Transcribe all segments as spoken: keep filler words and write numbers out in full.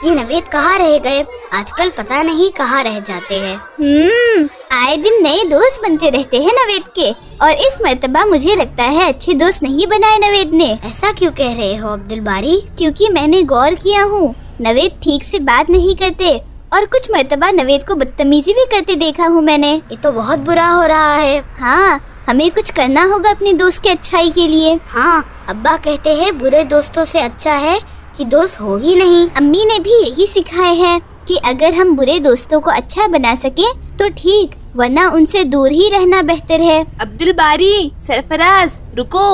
ये नवेद कहाँ रह गए? आजकल पता नहीं कहाँ रह जाते हैं। हम्म, आए दिन नए दोस्त बनते रहते हैं नवेद के, और इस मर्तबा मुझे लगता है अच्छे दोस्त नहीं बनाए नवेद ने। ऐसा क्यों कह रहे हो अब्दुल बारी? क्योंकि मैंने गौर किया हूँ, नवेद ठीक से बात नहीं करते और कुछ मर्तबा नवेद को बदतमीजी भी करते देखा हूँ मैंने। ये तो बहुत बुरा हो रहा है। हाँ, हमें कुछ करना होगा अपने दोस्त के अच्छाई के लिए। हाँ, अब्बा कहते हैं बुरे दोस्तों से अच्छा है कि दोस्त हो ही नहीं। अम्मी ने भी यही सिखाया है कि अगर हम बुरे दोस्तों को अच्छा बना सके तो ठीक, वरना उनसे दूर ही रहना बेहतर है। अब्दुल बारी, सरफराज, रुको।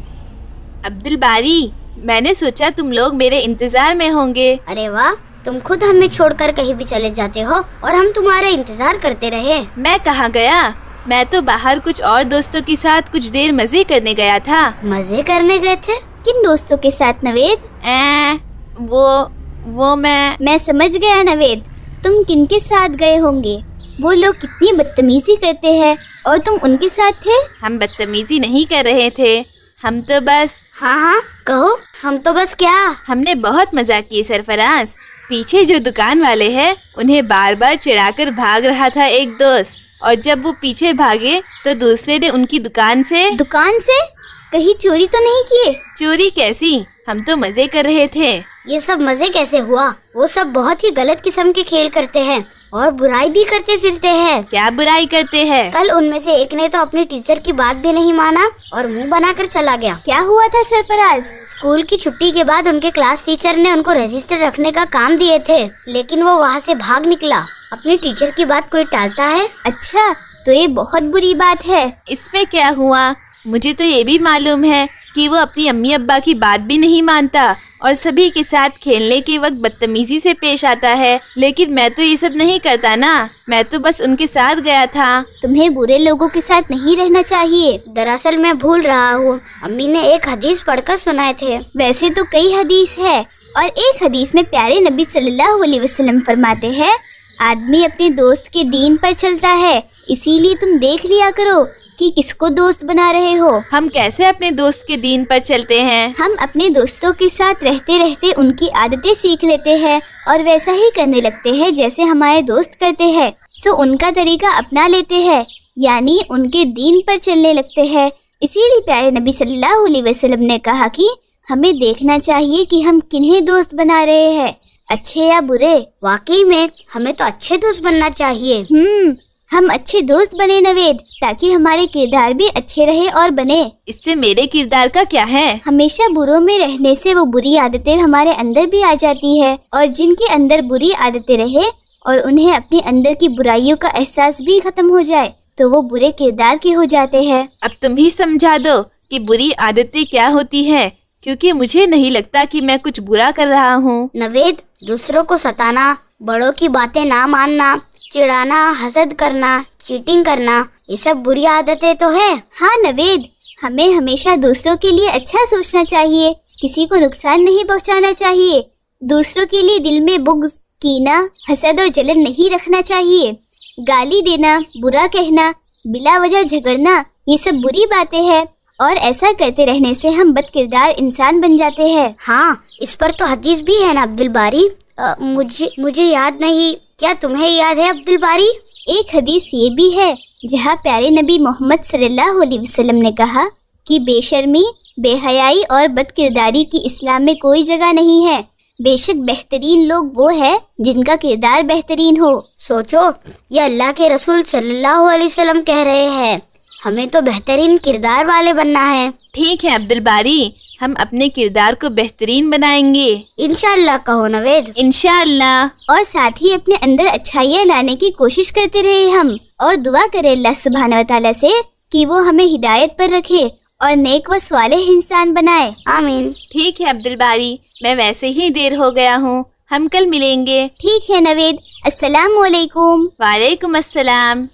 अब्दुल बारी, मैंने सोचा तुम लोग मेरे इंतजार में होंगे। अरे वाह, तुम खुद हमें छोड़कर कहीं भी चले जाते हो और हम तुम्हारा इंतजार करते रहे। मैं कहाँ गया, मैं तो बाहर कुछ और दोस्तों के साथ कुछ देर मजे करने गया था। मजे करने गए थे? किन दोस्तों के साथ नवेद? ए, वो वो मैं मैं समझ गया नवेद, तुम किनके साथ गए होंगे। वो लोग कितनी बदतमीजी करते हैं और तुम उनके साथ थे। हम बदतमीजी नहीं कर रहे थे, हम तो बस। हाँ हाँ कहो, हम तो बस क्या? हमने बहुत मजाक किए सरफराज। पीछे जो दुकान वाले हैं उन्हें बार बार चिढ़ाकर भाग रहा था एक दोस्त, और जब वो पीछे भागे तो दूसरे ने उनकी दुकान से दुकान से कहीं चोरी तो नहीं किए? चोरी कैसी, हम तो मजे कर रहे थे। ये सब मजे कैसे हुआ? वो सब बहुत ही गलत किस्म के खेल करते हैं और बुराई भी करते फिरते हैं। क्या बुराई करते हैं? कल उनमें से एक ने तो अपने टीचर की बात भी नहीं माना और मुंह बनाकर चला गया। क्या हुआ था सरफराज? स्कूल की छुट्टी के बाद उनके क्लास टीचर ने उनको रजिस्टर रखने का काम दिए थे, लेकिन वो वहाँ से भाग निकला। अपने टीचर की बात कोई टालता है? अच्छा, तो ये बहुत बुरी बात है। इसमें क्या हुआ? मुझे तो ये भी मालूम है कि वो अपनी अम्मी अब्बा की बात भी नहीं मानता और सभी के साथ खेलने के वक्त बदतमीजी से पेश आता है, लेकिन मैं तो ये सब नहीं करता ना, मैं तो बस उनके साथ गया था। तुम्हें बुरे लोगों के साथ नहीं रहना चाहिए। दरअसल मैं भूल रहा हूँ, अम्मी ने एक हदीस पढ़कर सुनाए थे। वैसे तो कई हदीस है, और एक हदीस में प्यारे नबी सल्लल्लाहु अलैहि वसल्लम फरमाते हैं, आदमी अपने दोस्त के दीन पर चलता है, इसीलिए तुम देख लिया करो कि किसको दोस्त बना रहे हो। हम कैसे अपने दोस्त के दीन पर चलते हैं? हम अपने दोस्तों के साथ रहते रहते उनकी आदतें सीख लेते हैं और वैसा ही करने लगते हैं जैसे हमारे दोस्त करते हैं। सो उनका तरीका अपना लेते हैं, यानी उनके दीन पर चलने लगते हैं। इसीलिए प्यारे नबी सल्लल्लाहु अलैहि वसल्लम ने कहा कि हमें देखना चाहिए कि हम किन्हें दोस्त बना रहे हैं, अच्छे या बुरे। वाकई में हमें तो अच्छे दोस्त बनना चाहिए। हम्म हम अच्छे दोस्त बने नवेद, ताकि हमारे किरदार भी अच्छे रहे और बने। इससे मेरे किरदार का क्या है? हमेशा बुरों में रहने से वो बुरी आदतें हमारे अंदर भी आ जाती है, और जिनके अंदर बुरी आदतें रहे और उन्हें अपने अंदर की बुराइयों का एहसास भी खत्म हो जाए तो वो बुरे किरदार के हो जाते हैं। अब तुम ही समझा दो कि बुरी आदतें क्या होती है, क्योंकि मुझे नहीं लगता कि मैं कुछ बुरा कर रहा हूँ। नवेद, दूसरों को सताना, बड़ों की बातें ना मानना, चिढ़ाना, हसद करना, चीटिंग करना, ये सब बुरी आदतें तो है। हाँ नवेद, हमें हमेशा दूसरों के लिए अच्छा सोचना चाहिए, किसी को नुकसान नहीं पहुंचाना चाहिए। दूसरों के लिए दिल में बुग़्ज़, कीना, हसद और जलन नहीं रखना चाहिए। गाली देना, बुरा कहना, बिला वजह झगड़ना, ये सब बुरी बातें हैं, और ऐसा करते रहने से हम बदकिरदार इंसान बन जाते हैं। हाँ, इस पर तो हदीस भी है ना अब्दुल बारी। आ, मुझे मुझे याद नहीं, क्या तुम्हें याद है अब्दुल बारी? एक हदीस ये भी है जहाँ प्यारे नबी मोहम्मद सल्लल्लाहु अलैहि वसल्लम ने कहा कि बेशर्मी, बेहयाई और बदकिरदारी की इस्लाम में कोई जगह नहीं है। बेशक बेहतरीन लोग वो है जिनका किरदार बेहतरीन हो। सोचो, ये अल्लाह के रसूल सल्लल्लाहु अलैहि वसल्लम कह रहे हैं, हमें तो बेहतरीन किरदार वाले बनना है। ठीक है अब्दुल बारी, हम अपने किरदार को बेहतरीन बनाएंगे। इंशाअल्लाह कहो नवेद। इंशाअल्लाह। और साथ ही अपने अंदर अच्छाइयाँ लाने की कोशिश करते रहे हम, और दुआ करें अल्लाह सुब्हानहू व तआला से कि वो हमें हिदायत पर रखे और नेक व स्वालिह इंसान बनाए। आमीन। ठीक है अब्दुल बारी, मैं वैसे ही देर हो गया हूँ, हम कल मिलेंगे। ठीक है नवेद, अस्सलाम वालेकुम। वालेकुम अस्सलाम।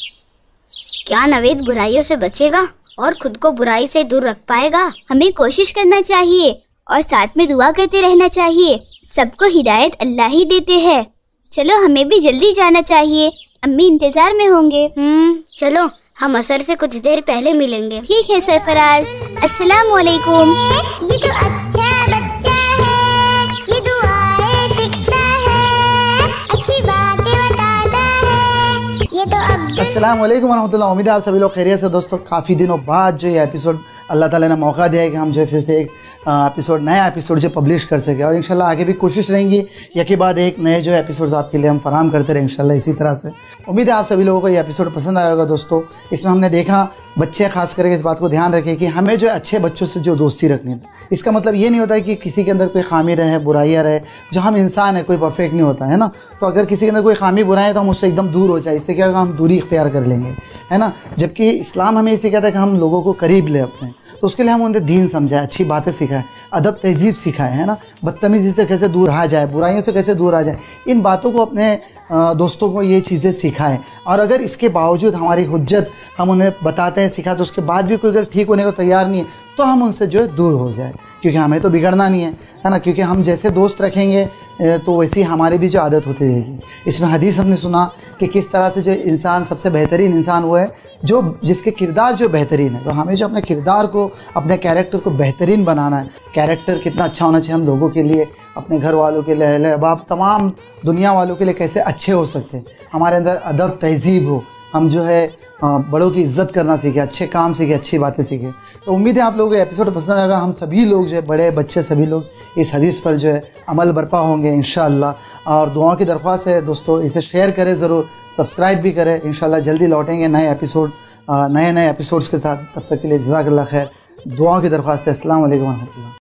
क्या नवेद बुराइयों से बचेगा और खुद को बुराई से दूर रख पाएगा? हमें कोशिश करना चाहिए और साथ में दुआ करते रहना चाहिए। सबको हिदायत अल्लाह ही देते हैं। चलो हमें भी जल्दी जाना चाहिए, अम्मी इंतजार में होंगे। हम्म चलो, हम असर से कुछ देर पहले मिलेंगे। ठीक है सरफराज, अस्सलाम वालेकुम। ये तो अच्छा बच्चा है, ये दुआएं सीखता अस्सलाम वालेकुम वरहमतुल्लाह। उम्मीद है आप सभी लोग खैरियत से। दोस्तों, काफ़ी दिनों बाद जो ये एपिसोड अल्लाह ताला ने मौका दिया है कि हम जो है फिर से एक एपिसोड नया एपिसोड जो पब्लिश कर सके, और इंशाल्लाह आगे भी कोशिश रहेंगी एक के बाद एक नए जो एपिसोड्स आपके लिए हम फराहम करते रहे इंशाल्लाह इसी तरह से। उम्मीद है आप सभी लोगों को ये एपिसोड पसंद आया होगा। दोस्तों, इसमें हमने देखा बच्चे खास करके इस बात को ध्यान रखें कि हमें जो अच्छे बच्चों से जो दोस्ती रखनी है, इसका मतलब ये नहीं होता है कि किसी के अंदर कोई खामी रहे, बुराइयाँ रहे। जो हम इंसान है, कोई परफेक्ट नहीं होता है ना। तो अगर किसी के अंदर कोई खामी बुराई है तो हम उससे एकदम दूर हो जाए, इससे क्या होगा, हम दूरी इख्तियार कर लेंगे, है ना। जबकि इस्लाम हमें इसे कहता है कि हम लोगों को करीब ले अपने, तो उसके लिए हम उन्हें दीन समझाएं, अच्छी बातें सिखाएं, अदब तहजीब सिखाएं, है ना। बदतमीज़ी से कैसे दूर रहा जाए, बुराइयों से कैसे दूर रहा जाए, इन बातों को अपने दोस्तों को ये चीज़ें सिखाएं। और अगर इसके बावजूद हमारी हुज्जत हम उन्हें बताते हैं, सिखाते, तो उसके बाद भी कोई अगर ठीक होने को तैयार नहीं है तो हम उनसे जो है दूर हो जाए, क्योंकि हमें तो बिगड़ना नहीं है, है ना। क्योंकि हम जैसे दोस्त रखेंगे तो वैसी हमारी भी जो आदत होती रहेगी। इसमें हदीस हमने सुना कि किस तरह से जो इंसान सबसे बेहतरीन इंसान वो है जो जिसके किरदार जो बेहतरीन है। तो हमें जो अपने किरदार को, अपने कैरेक्टर को बेहतरीन बनाना है। कैरेक्टर कितना अच्छा होना चाहिए हम लोगों के लिए, अपने घर वालों के लिए, अहले अहबाब, तमाम दुनिया वालों के लिए कैसे अच्छे हो सकते हैं। हमारे अंदर अदब तहजीब हो, हम जो है बड़ों की इज़्ज़त करना सीखे, अच्छे काम सीखे, अच्छी बातें सीखे। तो उम्मीद है आप लोगों को एपिसोड पसंद आएगा। हम सभी लोग जो है, बड़े बच्चे सभी लोग इस हदीस पर जो है अमल बरपा होंगे इंशाअल्लाह। और दुआओं की दरख्वास्त है दोस्तों, इसे शेयर करें ज़रूर, सब्सक्राइब भी करें। इंशाअल्लाह जल्दी लौटेंगे नए एपिसोड नए नए एपिसोड्स के साथ। तब तक के लिए जज़ाकल्लाह खैर। दुआओं की दरख्वास्त है। अस्सलाम वालेकुम वरहमतुल्लाह।